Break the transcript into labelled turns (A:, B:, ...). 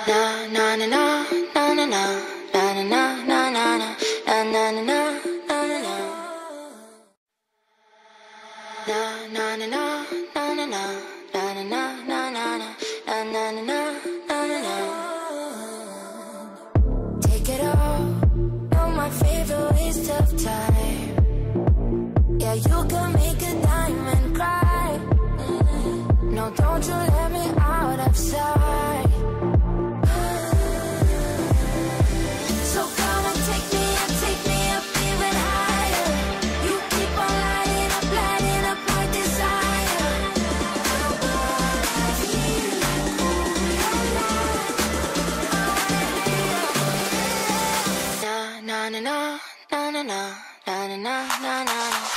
A: Na na na na na na na na na na na na na na na na. Na na na na na na na na na na na na na na. Take it all, you're my favorite waste of time. Yeah, you can make a diamond cry. No, don't you let me out of sight. So come and take me up even higher. You keep on lighting up my desire. I wanna feel your light. Na na na na na na na na na na na.